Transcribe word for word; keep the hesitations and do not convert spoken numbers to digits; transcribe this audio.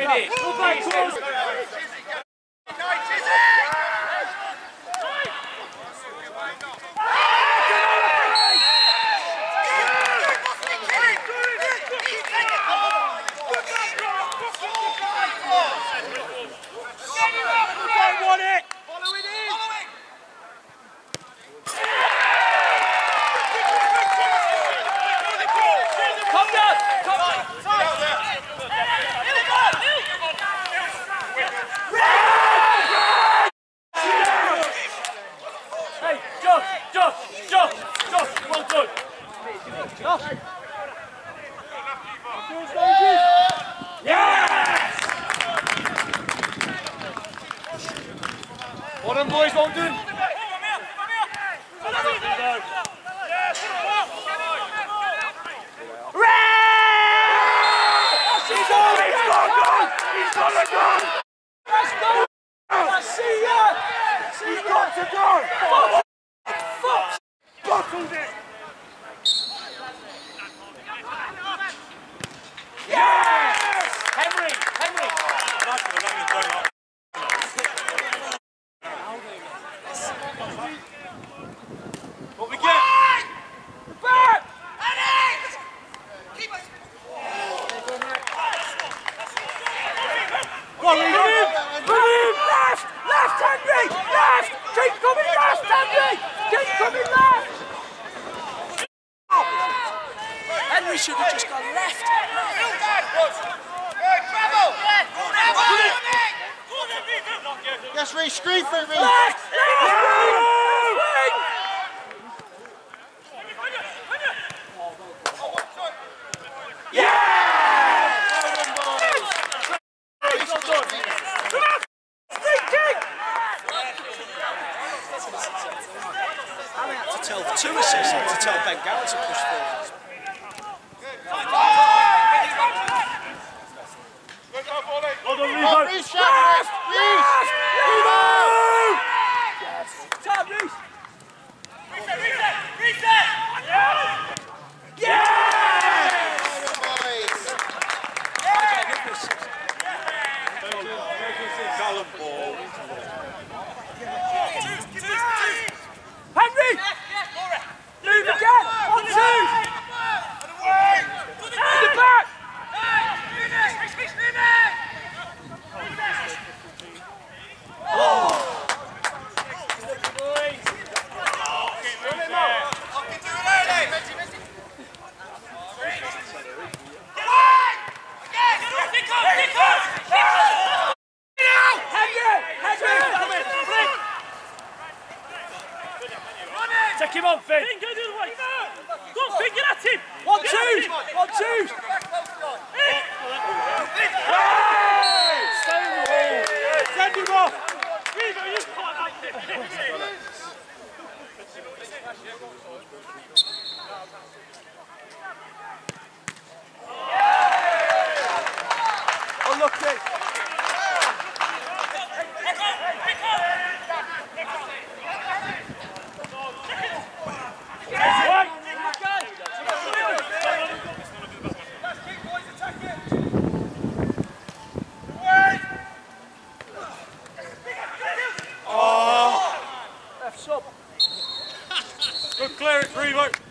it. Go back towards. Well done, boys, well done. He's on a gun! He's on a gun! Let's go! I see ya! He's got to go! Fuck! Bottled it! Yes! Henry! Henry! What we get? Back! Go on, lead him! Move! Left! Left, Henry! Left! Keep coming left, Henry! Keep coming left! Henry should have just gone left. Yes, Reece, screen for it, Reece. Left! Left! Tell two assists to tell Ben Garrett to push forward. Hold on, Reece. Reece, left! Reece! Yes! Top, Reece! Reset, reset, reset! Callum ball. Henry! Move again! One, two! In the back! Oh! Take him on, Finn. Finn, go the other way. Go on, Finn, get at him. One, Get two! at him. One, two! Stay in the hole. Send him off. Revo, you can't have this. Unlucky! Good clearance, Revo.